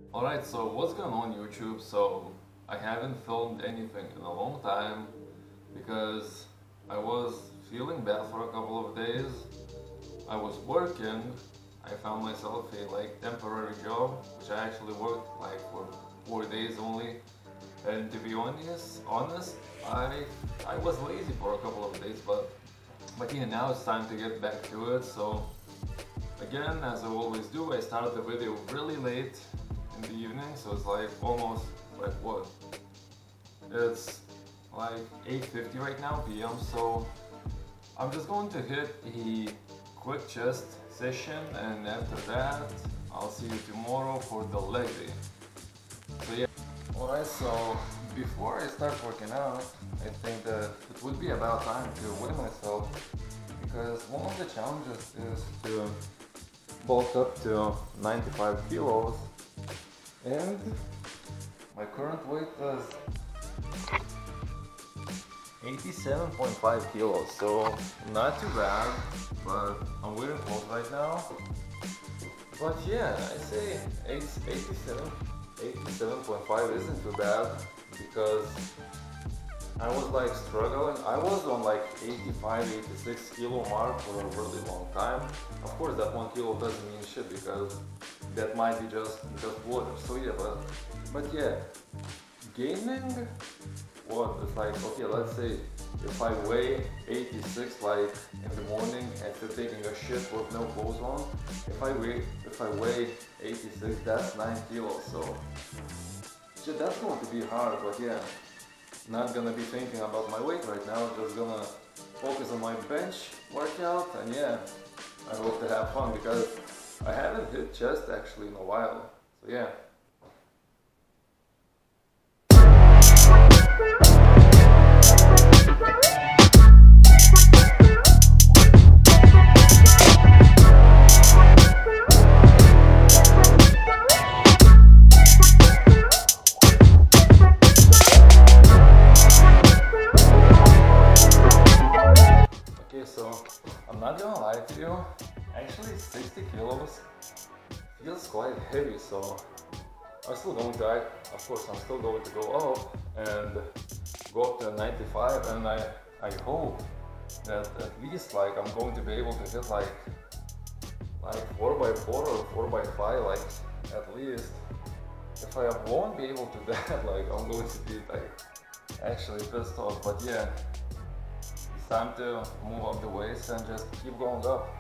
Alright, so what's going on YouTube? So I haven't filmed anything in a long time because I was feeling bad for a couple of days. I was working. I found myself a temporary job, which I actually worked for 4 days only. And to be honest, I was lazy for a couple of days, but yeah, now it's time to get back to it. So again, as I always do, I started the video really late in the evening, so it's almost what? It's like 8:50 right now p.m. So I'm just going to hit a quick chest session, and after that, I'll see you tomorrow for the leg day. So yeah. Alright, so before I start working out, I think that it would be about time to weigh myself because one of the challenges is to bulk up to 95 kilos, and my current weight is 87.5 kilos, so not too bad, but I'm wearing clothes right now. But yeah, I say 87.5 isn't too bad because I was struggling. I was on 85, 86 kilo mark for a really long time. Of course, that 1 kilo doesn't mean shit because that might be just water. So yeah, but yeah, gaining what it's okay, let's say if I weigh 86 in the morning after taking a shit with no clothes on, if I weigh 86, that's 9 kilos. So shit, that's going to be hard, but yeah. Not gonna be thinking about my weight right now, just gonna focus on my bench workout, and yeah, I hope to have fun because I haven't hit chest actually in a while. So yeah. So I'm not gonna lie to you, actually 60 kilos feels quite heavy, so I'm still going to, of course I'm still going to go up and go up to 95, and I hope that at least I'm going to be able to hit like 4x4 or 4x5 at least. If I won't be able to do that, I'm going to be actually pissed off, but yeah. Time to move up the waist and just keep going up.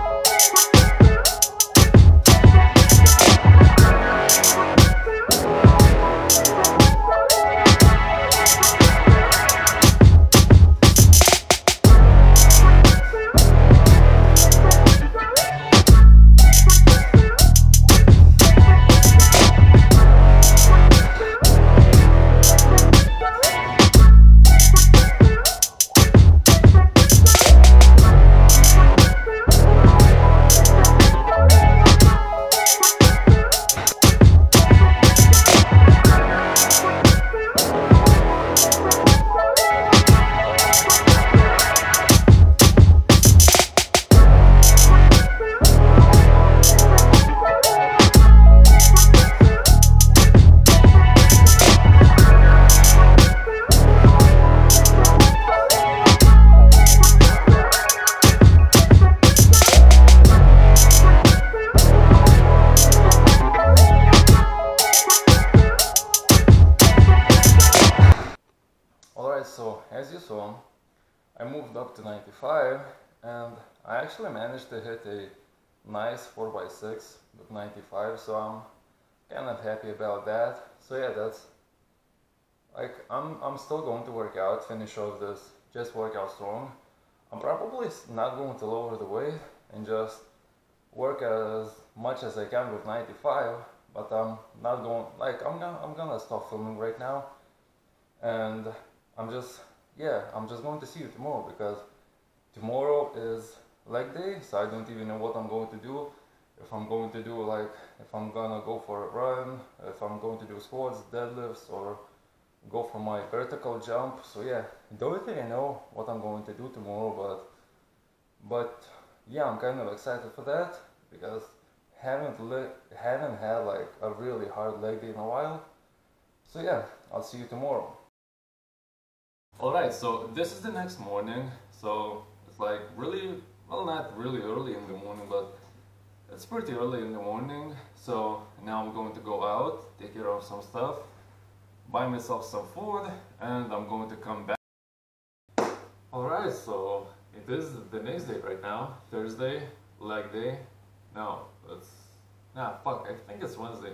So as you saw, I moved up to 95, and I actually managed to hit a nice 4x6 with 95, so I'm kind of happy about that. So yeah, that's I'm still going to work out, finish off this chest workout strong. I'm probably not going to lower the weight and just work as much as I can with 95, but I'm not going, I'm gonna stop filming right now, and I'm just going to see you tomorrow because tomorrow is leg day, so I don't even know what I'm going to do. If I'm going to do if I'm gonna go for a run, if I'm going to do squats, deadlifts, or go for my vertical jump. So yeah, don't think I know what I'm going to do tomorrow, but yeah, I'm kind of excited for that because haven't had like a really hard leg day in a while. So yeah, I'll see you tomorrow. Alright, so this is the next morning. So it's like really, well, not really early in the morning, but it's pretty early in the morning. So now I'm going to go out, take care of some stuff, buy myself some food, and I'm going to come back. Alright, so it is the next day right now, Thursday, leg day. No, fuck, I think it's Wednesday.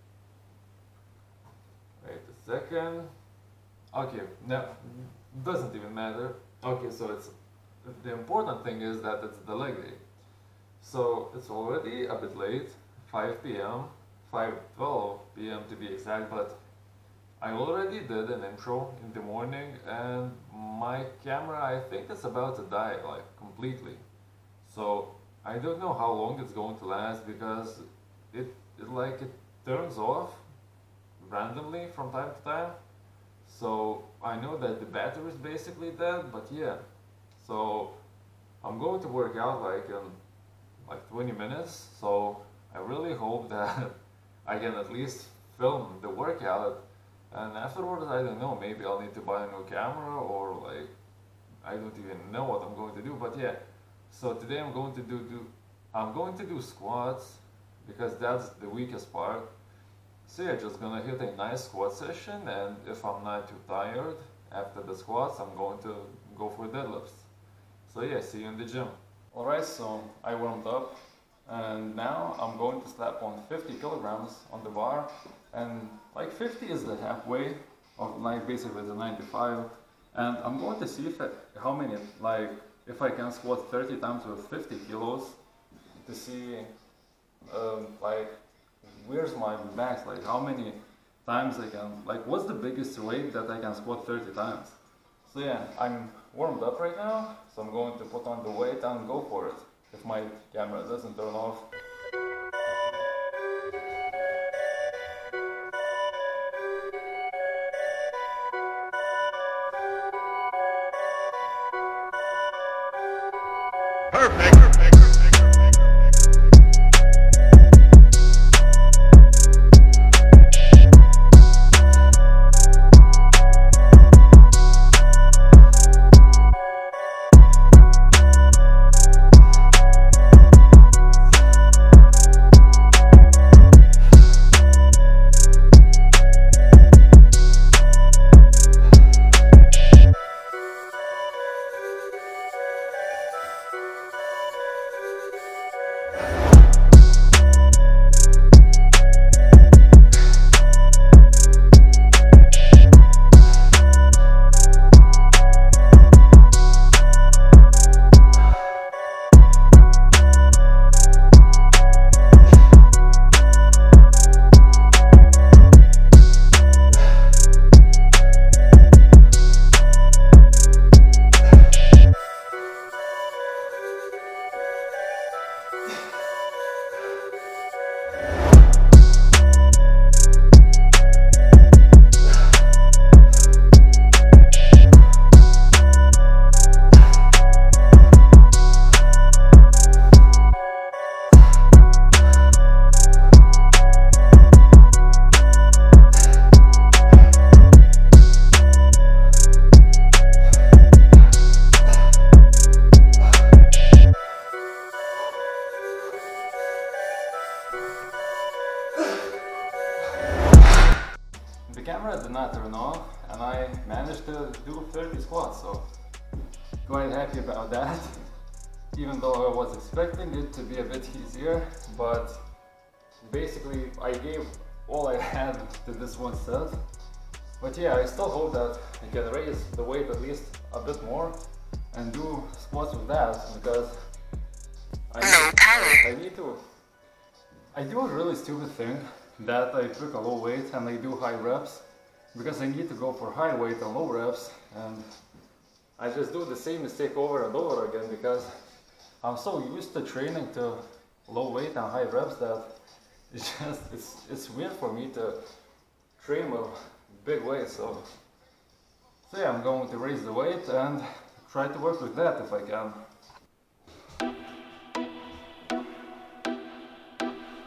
Wait a second. Okay, no, doesn't even matter. Okay, so it's, the important thing is that it's the leg day. So it's already a bit late, 5 p.m., 5:12 p.m. to be exact, but I already did an intro in the morning and my camera, I think it's about to die, like, completely. So I don't know how long it's going to last because it turns off randomly from time to time. So I know that the battery is basically dead, but yeah. So I'm going to work out like in like 20 minutes. So I really hope that I can at least film the workout. And afterwards, I don't know, maybe I'll need to buy a new camera or like, I don't even know what I'm going to do, but yeah. So today I'm going to do squats because that's the weakest part. So yeah, just gonna hit a nice squat session, and if I'm not too tired after the squats, I'm going to go for deadlifts. So yeah, see you in the gym. Alright, so I warmed up and now I'm going to slap on 50 kilograms on the bar, and like 50 is the halfway of like basically the 95, and I'm going to see if if I can squat 30 times with 50 kilos to see like where's my max, like how many times I can, like what's the biggest weight that I can squat 30 times. So yeah, I'm warmed up right now, so I'm going to put on the weight and go for it, if my camera doesn't turn off. Perfect. The camera did not turn off and I managed to do 30 squats, so quite happy about that. Even though I was expecting it to be a bit easier, but basically I gave all I had to this one set. But yeah, I still hope that I can raise the weight at least a bit more and do squats with that, because I do a really stupid thing that I took a low weight and I do high reps because I need to go for high weight and low reps, and I just do the same mistake over and over again because I'm so used to training to low weight and high reps that it's weird for me to train with big weights. So yeah, I'm going to raise the weight and try to work with that if I can.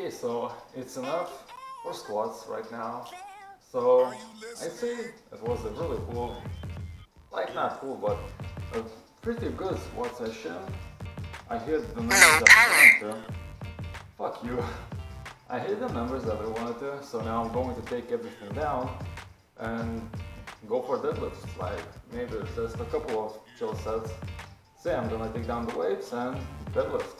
Okay, so it's enough for squats right now. So I'd say it was a really cool, like not cool, but a pretty good squat session. I hit the numbers that I wanted to. Fuck you. I hit the numbers that I wanted to, so now I'm going to take everything down and go for deadlifts, like maybe just a couple of chill sets. Say I'm gonna take down the weights and deadlift.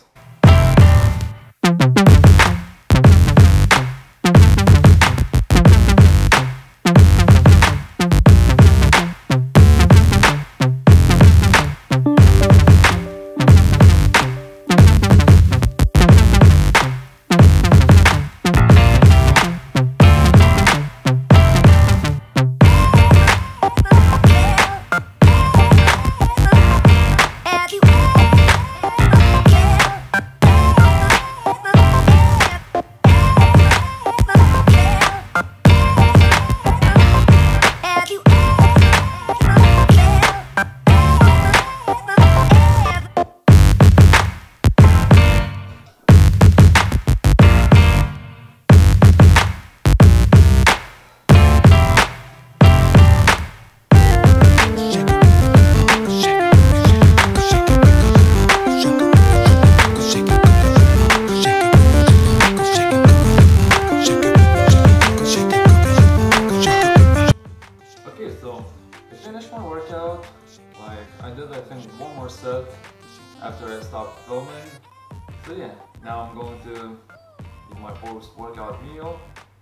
Okay, so I finished my workout. Like I did, I think one more set after I stopped filming. So yeah, now I'm going to eat my post-workout meal.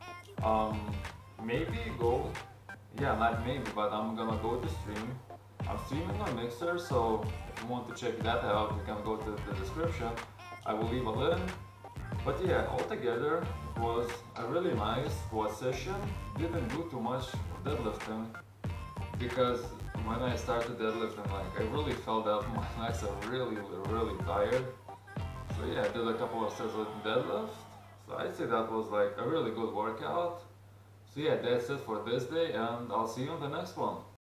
Maybe go, yeah, not maybe, but I'm gonna go to stream. I'm streaming on Mixer, so if you want to check that out, you can go to the description. I will leave a link. But yeah, altogether, it was a really nice squat session. Didn't do too much deadlifting because when I started deadlifting, like I really felt that my legs are really tired. So yeah, I did a couple of sets of deadlift. So I'd say that was like a really good workout. So yeah, that's it for this day, and I'll see you on the next one.